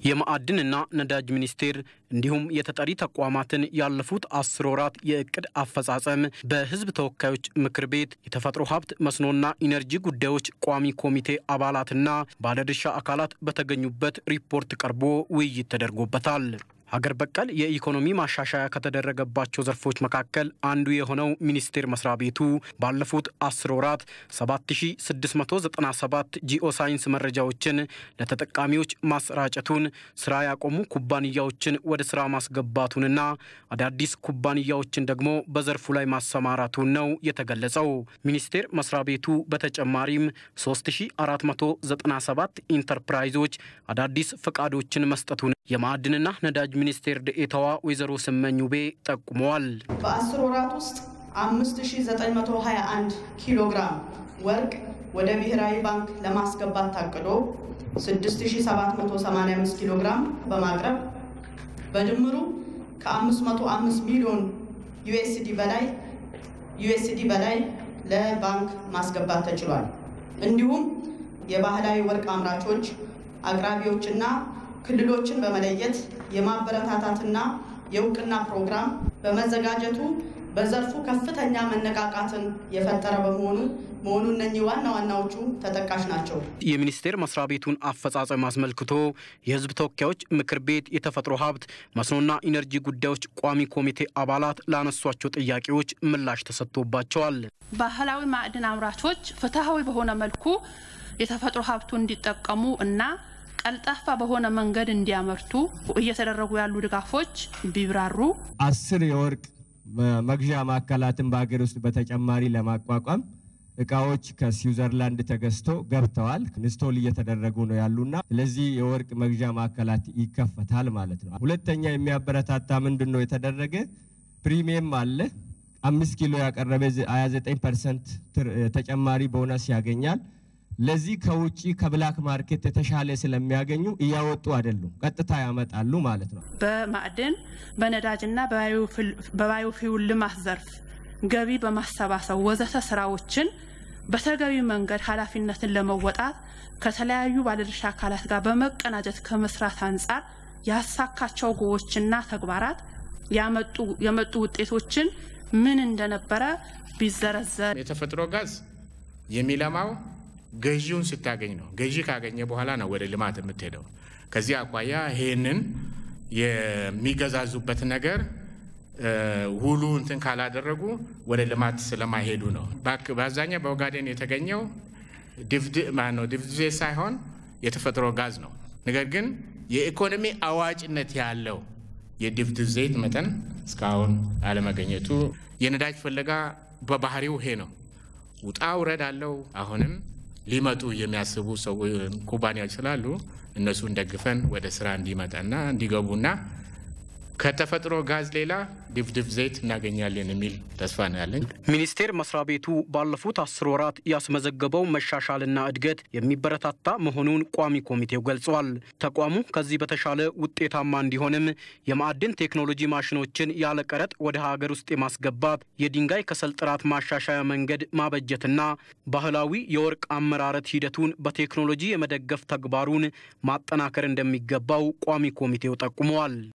የማዕድንና ነዳጅ ሚኒስቴር እንዲሁም የተጠሪ ተቋማትን ያለፉት 10 ወራት የእቅድ አፈጻጸም በህዝብ ተወካዮች ምክር ቤት የተፈጥሮ ሀብት መስኖና ኢነርጂ ጉዳዮች ቋሚ ኮሚቴ አባላትና ባለድርሻ አካላት በተገኙበት ሪፖርት ቀርቦ ውይይት ተደርጎበታል። ሀገር በቀል የኢኮኖሚ ማሻሻያ ከተደረገባቸው ዘርፎች መካከል አንዱ የሆነው ሚኒስቴር መስሪያ ቤቱ ባለፉት 10 ወራት 7697 ጂኦሳይንስ መረጃዎችን ለተጠቃሚዎች ማሰራጨቱን፣ ስራ ያቆሙ ኩባንያዎችን ወደ ስራ ማስገባቱንና አዳዲስ ኩባንያዎችን ደግሞ በዘርፉ ላይ ማሰማራቱን ነው የተገለጸው። ሚኒስቴር መስሪያ ቤቱ በተጨማሪም 3497 ኢንተርፕራይዞች አዳዲስ ፈቃዶችን መስጠቱን የማዕድንና ነዳጅ ሚኒስቴር ዴኤታዋ ወይዘሮ ስመኙቤ ጠቁመዋል። በ10 ወራት ውስጥ 5921 ኪሎግራም ወርቅ ወደ ብሔራዊ ባንክ ለማስገባት ታቅዶ 6785 ኪሎግራም በማቅረብ በድምሩ ከ505 ሚሊዮን ዩኤስዲ በላይ ለባንክ ማስገባት ተችሏል። እንዲሁም የባህላዊ ወርቅ አምራቾች አቅራቢዎችና ክልሎችን በመለየት የማበረታታትና የውቅና ፕሮግራም በመዘጋጀቱ በዘርፉ ከፍተኛ መነቃቃትን የፈጠረ በመሆኑ እነኚህ ዋናዎቹ ተጠቃሽ ናቸው። የሚኒስቴር መስሪያ ቤቱን አፈጻጸም አስመልክቶ የህዝብ ተወካዮች ምክር ቤት የተፈጥሮ ሀብት መስኖና ኢነርጂ ጉዳዮች ቋሚ ኮሚቴ አባላት ላነሷቸው ጥያቄዎች ምላሽ ተሰጥቶባቸዋል። ባህላዊ ማዕድን አምራቾች ፍትሃዊ በሆነ መልኩ የተፈጥሮ ሀብቱን እንዲጠቀሙ እና ቀልጣፋ በሆነ መንገድ እንዲያመርቱ እየተደረጉ ያሉ ድጋፎች ቢብራሩ 10 የወርቅ መግዣ ማዕከላትን በአገር ውስጥ በተጨማሪ ለማቋቋም እቃዎች ከስዊዘርላንድ ተገዝቶ ገብተዋል። ኢንስቶል እየተደረጉ ነው ያሉና ስለዚህ የወርቅ መግዣ ማዕከላት ይከፈታል ማለት ነው። ሁለተኛ የሚያበረታታ ምንድነው የተደረገ ፕሪሚየም አለ 5 ኪሎ ያቀረበ 29% ተጨማሪ ቦነስ ያገኛል። ለዚህ ከውጪ ከብላክ ማርኬት የተሻለ ስለሚያገኙ እያወጡ አይደሉም ቀጥታ ያመጣሉ ማለት ነው። በማዕድን በነዳጅና በባዮፊውል ልማት ዘርፍ ገቢ በማሰባሰብ ወዘተ ስራዎችን በተገቢ መንገድ ኃላፊነትን ለመወጣት ከተለያዩ ባለድርሻ አካላት ጋር በመቀናጀት ከመስራት አንፃር ያሳካቸው ጎዎችና ተግባራት ያመጡ ውጤቶችን ምን እንደነበረ ቢዘረዘር የተፈጥሮ ጋዝ የሚለማው ገዢውን ስታገኝ ነው። ገዢ ካገኘ በኋላ ነው ወደ ልማት የምትሄደው። ከዚህ አቋያ ይሄንን የሚገዛዙበት ነገር ሁሉ እንትን ካላደረጉ ወደ ልማት ስለማይሄዱ ነው። በአብዛኛው በኦጋዴን የተገኘው ድፍድፍ ሳይሆን የተፈጥሮ ጋዝ ነው። ነገር ግን የኢኮኖሚ አዋጭነት ያለው የድፍድፍ ዘይት መጠን እስካሁን አለመገኘቱ የነዳጅ ፍለጋ በባህሪው ይሄ ነው። ውጣ ውረድ አለው። አሁንም ሊመጡ የሚያስቡ ሰዎች ኩባንያዎች ስላሉ እነሱን ደግፈን ወደ ስራ እንዲመጣና እንዲገቡና ከተፈጥሮ ጋዝ ሌላ ድፍድፍ ዘይት እናገኛለን የሚል ተስፋ ነው ያለኝ። ሚኒስቴር መስሪያ ቤቱ ባለፉት 10 ወራት ያስመዘገበው መሻሻልና እድገት የሚበረታታ መሆኑን ቋሚ ኮሚቴው ገልጿል። ተቋሙ ከዚህ በተሻለ ውጤታማ እንዲሆንም የማዕድን ቴክኖሎጂ ማሽኖችን ያለ ቀረጥ ወደ ሀገር ውስጥ የማስገባት የድንጋይ ከሰል ጥራት ማሻሻያ መንገድ ማበጀትና ባህላዊ የወርቅ አመራረት ሂደቱን በቴክኖሎጂ የመደገፍ ተግባሩን ማጠናከር እንደሚገባው ቋሚ ኮሚቴው ጠቁመዋል።